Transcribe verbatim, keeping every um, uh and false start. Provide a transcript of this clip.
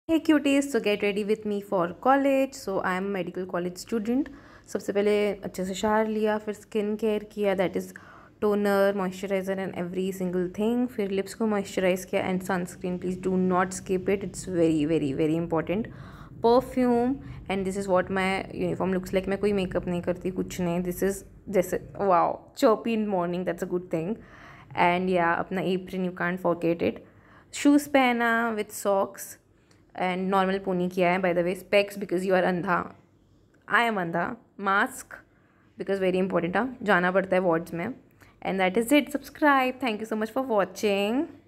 Hey cuties, so get ready with me for college. So I am a medical college student. सबसे पहले अच्छे से shower लिया, फिर स्किन केयर किया, that is toner, moisturiser and every single thing. फिर lips को moisturise किया and sunscreen. Please do not skip it, it's very very very important. Perfume and this is what my uniform looks like. मैं कोई makeup नहीं करती, कुछ नहीं. This is जैसे wow, chirpy in morning, that's a good thing. And या अपना apron, you can't forget it. Shoes पहना with socks and normal pony किया है. By the way, specs because you are अंधा, आई एम अंधा. Mask because very important, हाँ जाना पड़ता है वार्ड्स में. And that is it. Subscribe. Thank you so much for watching.